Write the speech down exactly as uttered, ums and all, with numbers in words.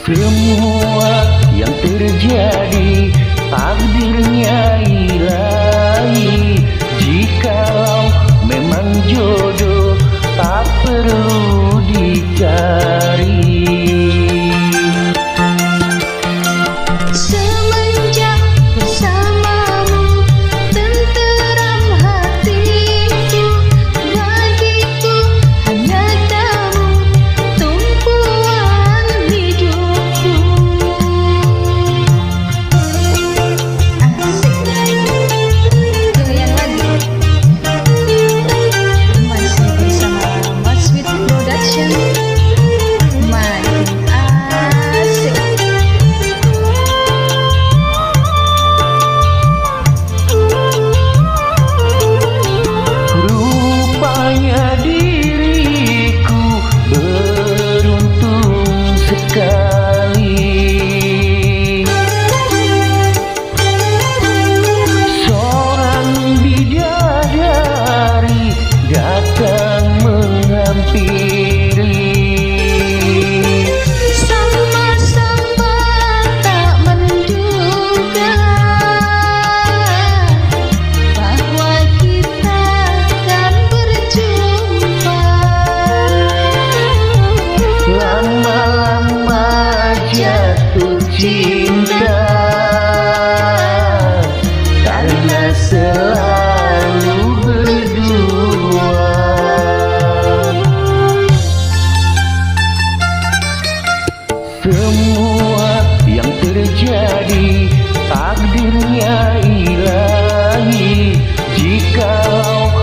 Semua yang terjadi takdirnya ilahi. Jikalau memang jodoh tak perlu dicari. Semenjak bersamamu tenteram hatiku, bagiku hanya kamu tumpuan hidupku. Asik, goyang lagi. Masih bersama Mas Sweet Production, makin asik. Rupanya diriku beruntung sekali. Seorang bidadari datang menghampiri. Sama-sama tak menduga bahwa kita akan berjumpa. Lama-lama jatuh cinta karena selalu berdua. Semua yang terjadi takdirnya ilahi. Jikalau